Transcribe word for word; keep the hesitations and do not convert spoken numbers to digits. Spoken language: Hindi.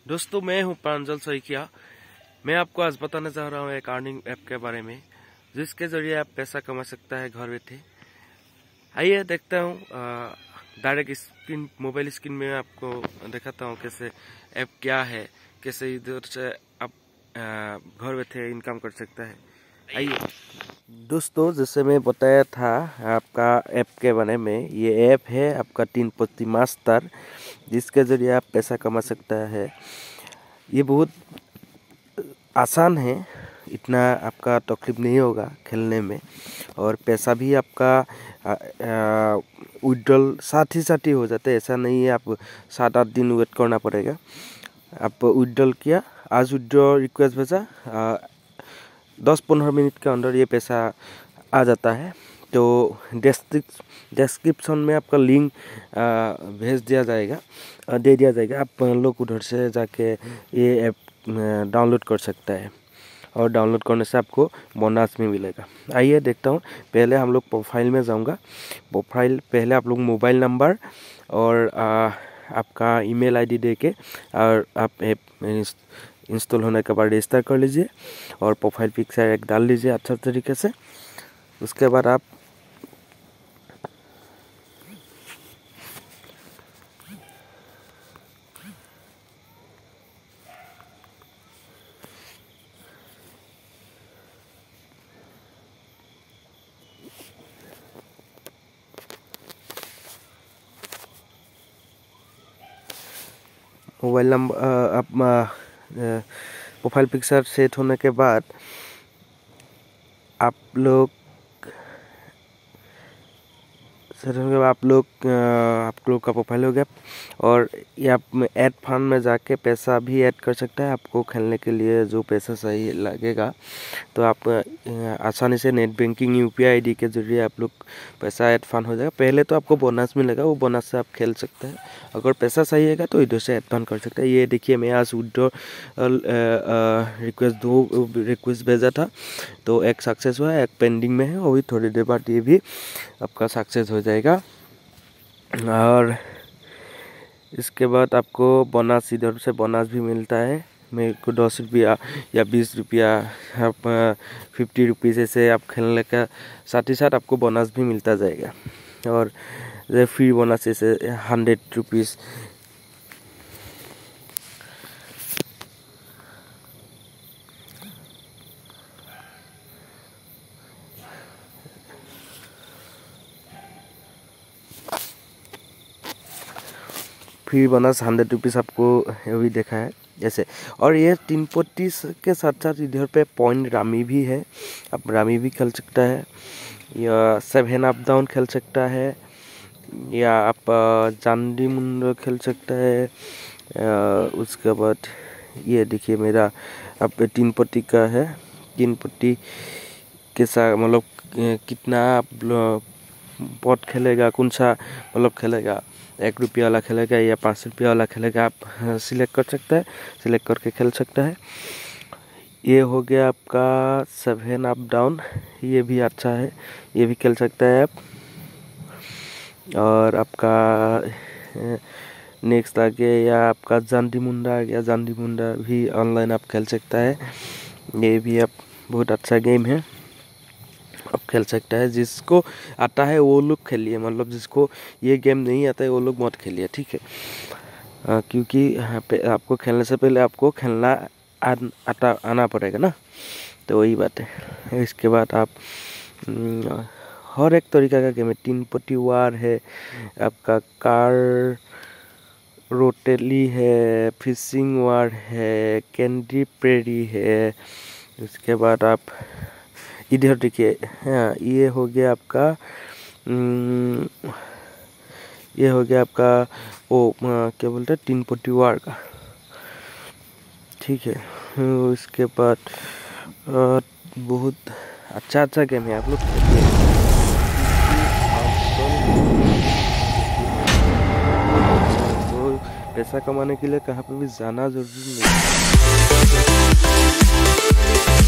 दोस्तों, मैं हूं प्रांजल सैकिया। मैं आपको आज बताने जा रहा हूं एक अर्निंग ऐप के बारे में, जिसके जरिए आप पैसा कमा सकता है घर बैठे। आइए देखता हूं। डायरेक्ट स्क्रीन मोबाइल स्क्रीन में आपको दिखाता हूं कैसे ऐप क्या है, कैसे इधर से आप घर बैठे इनकम कर सकता है। आइए दोस्तों, जैसे मैं बताया था आपका ऐप के बारे में, ये ऐप है आपका तीन पत्ती मास्टर, जिसके जरिए आप पैसा कमा सकता है। ये बहुत आसान है, इतना आपका तकलीफ नहीं होगा खेलने में, और पैसा भी आपका विड्रॉल साथ ही साथ ही हो जाता है। ऐसा नहीं है आप सात आठ दिन वेट करना पड़ेगा। आप विड्रॉल किया, आज विड्रॉ रिक्वेस्ट भेजा, दस पंद्रह मिनट के अंदर ये पैसा आ जाता है। तो डिस्क्रिप्शन में आपका लिंक भेज दिया जाएगा, दे दिया जाएगा। आप लोग उधर से जाके ये ऐप डाउनलोड कर सकता है, और डाउनलोड करने से आपको बोनस भी मिलेगा। आइए देखता हूँ। पहले हम लोग प्रोफाइल में जाऊँगा। प्रोफाइल पहले आप लोग मोबाइल नंबर और आ, आपका ईमेल आईडी देके, और आप ऐप इंस्टॉल होने के बाद रजिस्टर कर लीजिए, और प्रोफाइल पिक्चर एक डाल लीजिए अच्छा तरीके से। उसके बाद आप मोबाइल नंबर आप प्रोफाइल पिक्चर सेट होने के बाद आप लोग सेट होने के बाद आप लोग आप लोग का प्रोफाइल हो गया, और ये आप ऐड फंड में जाके पैसा भी ऐड कर सकता है। आपको खेलने के लिए जो पैसा सही लगेगा, तो आप आसानी से नेट बैंकिंग यूपीआई आईडी के जरिए आप लोग पैसा ऐड फंड हो जाएगा। पहले तो आपको बोनस मिलेगा, वो बोनस से आप खेल सकते हैं। अगर पैसा सही है तो इधर से ऐड फंड कर सकते हैं। ये देखिए, मैं आज विड्रॉ रिक्वेस्ट दो रिक्वेस्ट भेजा था, तो एक सक्सेस हुआ है, एक पेंडिंग में है, वही थोड़ी देर बाद ये भी आपका सक्सेस हो जाएगा। और इसके बाद आपको बोनस, इधर से बोनस भी मिलता है। मेरे को दस रुपया या बीस रुपया, आप फिफ्टी रुपीज़ ऐसे आप खेलने का साथ ही साथ आपको बोनस भी मिलता जाएगा। और फ्री बोनस ऐसे hundred rupees. Free bonus hundred rupees आपको अभी देखा है जैसे। और ये तीन पत्ती के साथ साथ इधर पे पॉइंट रामी भी है, आप रामी भी खेल सकता है, या सेवन अप डाउन खेल सकता है, या आप चांदी मुंडा खेल सकता है। उसके बाद ये देखिए, मेरा अब तीन पत्ती का है। तीन पत्ती के साथ मतलब कितना आप पॉट खेलेगा, कौन सा मतलब खेलेगा, एक रुपया वाला खेलेगा या पाँच रुपया वाला खेलेगा, आप सिलेक्ट कर सकते हैं, सिलेक्ट करके खेल सकता है। ये हो गया आपका सेवन अप डाउन, ये भी अच्छा है, ये भी खेल सकता है आप। और आपका नेक्स्ट आ गया या आपका जांडी मुंडा आ गया। जांडी मुंडा भी ऑनलाइन आप खेल सकता है, ये भी आप बहुत अच्छा गेम है, आप खेल सकता है। जिसको आता है वो लोग खेलिए, मतलब जिसको ये गेम नहीं आता है वो लोग मत खेलिए, ठीक है। आ, क्योंकि यहाँ पे आपको खेलने से पहले आपको खेलना आता आना पड़ेगा ना, तो वही बात है। इसके बाद आप हर एक तरीका का गेम है। तीन पत्ती वार है, आपका कार रोटेली है, फिशिंग वार है, कैंडी प्रेरी है। उसके बाद आप इधर देखिए, हाँ ये हो गया आपका ये हो गया आपका वो क्या बोलते हैं, तीन पत्ती वार का, ठीक है। उसके बाद बहुत अच्छा अच्छा गेम है, आप लोग तो पैसा कमाने के लिए कहाँ पे भी जाना जरूरी नहीं है।